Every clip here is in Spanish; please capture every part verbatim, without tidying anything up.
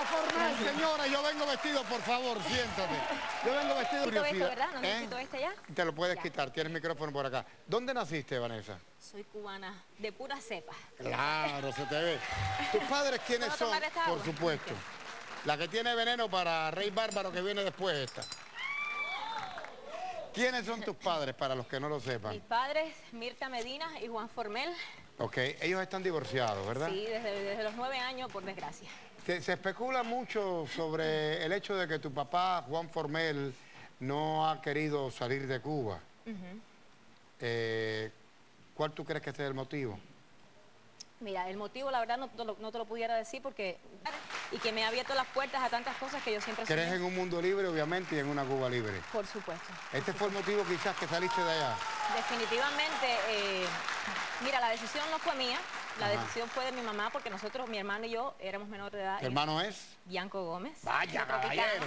Formal, señora, yo vengo vestido, por favor, siéntate. Yo vengo vestido de Necesito esto, universidad. ¿verdad? ¿No ¿Eh? necesito este ya? Te lo puedes Ya. quitar, tienes el micrófono por acá. ¿Dónde naciste, Vanessa? Soy cubana, de pura cepa. Claro, se te ve. ¿Tus padres quiénes ¿Puedo son? tomar esta Por agua? supuesto. Ok. La que tiene veneno para Rey Bárbaro que viene después esta. ¿Quiénes son tus padres, para los que no lo sepan? Mis padres, Mirta Medina y Juan Formel. Ok, ellos están divorciados, ¿verdad? Sí, desde, desde los nueve años, por desgracia. Se, se especula mucho sobre el hecho de que tu papá, Juan Formel, no ha querido salir de Cuba. Uh-huh. eh, ¿Cuál tú crees que sea el motivo? Mira, el motivo, la verdad, no, te lo- no te lo pudiera decir porque... Y que me ha abierto las puertas a tantas cosas que yo siempre Crees soñé. en un mundo libre, obviamente, y en una Cuba libre. Por supuesto. ¿Este fue el motivo quizás que saliste de allá? Definitivamente, eh, mira, la decisión no fue mía, la Ajá. decisión fue de mi mamá, porque nosotros, mi hermano y yo, éramos menores de edad. ¿Tu hermano es? Bianco Gómez. Vaya, de Tropicana. caballero.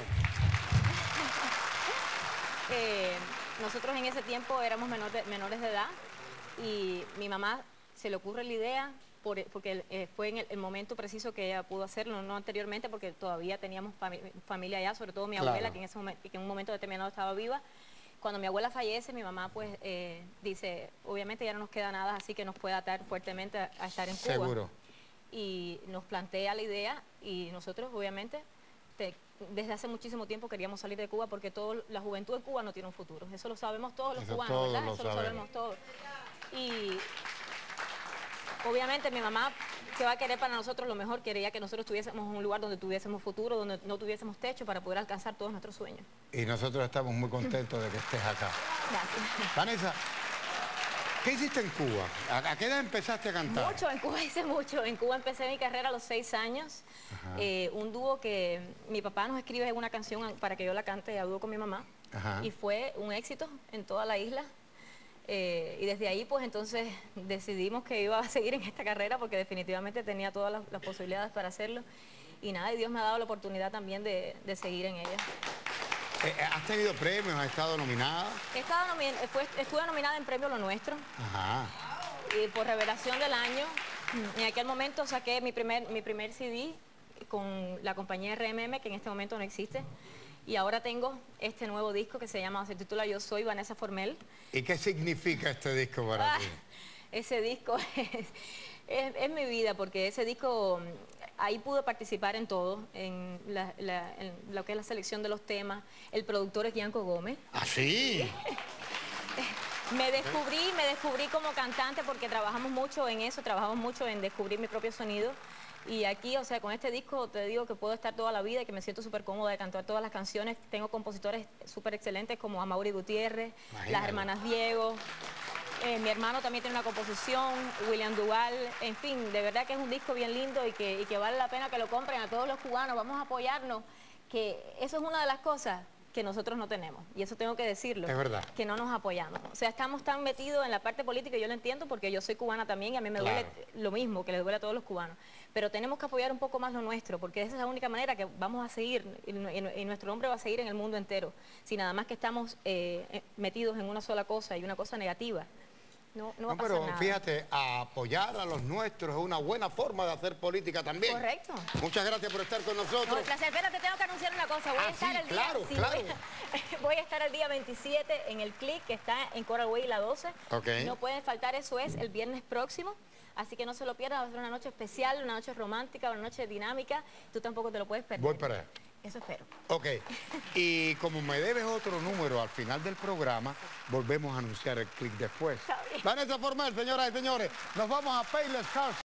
Eh, nosotros en ese tiempo éramos menor de- menores de edad y mi mamá se le ocurre la idea por- porque eh, fue en el, el momento preciso que ella pudo hacerlo, no anteriormente, porque todavía teníamos fami- familia allá, sobre todo mi Claro. abuela, que en, ese momen- que en un momento determinado estaba viva. Cuando mi abuela fallece, mi mamá pues eh, dice, obviamente ya no nos queda nada así que nos pueda atar fuertemente a, a estar en Cuba. Seguro. Y nos plantea la idea y nosotros obviamente te- desde hace muchísimo tiempo queríamos salir de Cuba porque todo, la juventud en Cuba no tiene un futuro. Eso lo sabemos todos los Eso cubanos, todos ¿verdad? lo Eso lo sabemos. sabemos todos. Y obviamente mi mamá, que va a querer para nosotros lo mejor, quería que nosotros tuviésemos un lugar donde tuviésemos futuro, donde no tuviésemos techo para poder alcanzar todos nuestros sueños. Y nosotros estamos muy contentos de que estés acá. Gracias. Vanessa, ¿qué hiciste en Cuba? ¿A, a qué edad empezaste a cantar? Mucho, en Cuba hice mucho. En Cuba empecé mi carrera a los seis años. Eh, un dúo que mi papá nos escribe una canción para que yo la cante a dúo con mi mamá. Ajá. Y fue un éxito en toda la isla. Eh, y desde ahí, pues entonces decidimos que iba a seguir en esta carrera porque definitivamente tenía todas las, las posibilidades para hacerlo. Y nada, y Dios me ha dado la oportunidad también de, de seguir en ella. Eh, ¿Has tenido premios? ¿Has estado nominada? He estado nomi- fue- estuve nominada en Premio Lo Nuestro. Ajá. Y por revelación del año, en aquel momento saqué mi primer, mi primer C D con la compañía R M M, que en este momento no existe. Y ahora tengo este nuevo disco que se llama, se titula Yo Soy Vanessa Formel. ¿Y qué significa este disco para Ah, ti? ese disco es, es, es mi vida, porque ese disco, ahí pude participar en todo, en, la, la- en lo que es la selección de los temas. El productor es Bianco Gómez. ¿Ah, sí? Me descubrí, me descubrí como cantante porque trabajamos mucho en eso, trabajamos mucho en descubrir mi propio sonido. Y aquí, o sea, con este disco te digo que puedo estar toda la vida y que me siento súper cómoda de cantar todas las canciones. Tengo compositores súper excelentes como Amaury Gutiérrez, Imagínate. las hermanas Diego. Eh, mi hermano también tiene una composición, William Duval. En fin, de verdad que es un disco bien lindo y que, y que vale la pena que lo compren a todos los cubanos. Vamos a apoyarnos, que eso es una de las cosas que nosotros no tenemos, y eso tengo que decirlo. Es verdad. Que no nos apoyamos. O sea, estamos tan metidos en la parte política, y yo lo entiendo porque yo soy cubana también y a mí me Claro. duele lo mismo que les duele a todos los cubanos. Pero tenemos que apoyar un poco más lo nuestro, porque esa es la única manera que vamos a seguir, y, y- y nuestro nombre va a seguir en el mundo entero. Si nada más que estamos eh, eh, metidos en una sola cosa y una cosa negativa, no, no va No, a pasar pero nada. fíjate, apoyar a los nuestros es una buena forma de hacer política también. Correcto. Muchas gracias por estar con No, nosotros. el placer. Espérate, tengo que anunciar una cosa. Voy Ah, a estar sí, el día, claro, sí, claro. Voy, a, voy a estar el día veintisiete en el Click, que está en Coral Way la doce. Ok. No pueden faltar, eso es el viernes próximo. Así que no se lo pierdan, va a ser una noche especial, una noche romántica, una noche dinámica. Tú tampoco te lo puedes perder. Voy para allá. Eso espero. Ok, y como me debes otro número al final del programa, volvemos a anunciar el clic después. Está bien. Vanessa Formel, señoras y señores, nos vamos a Payless Cars.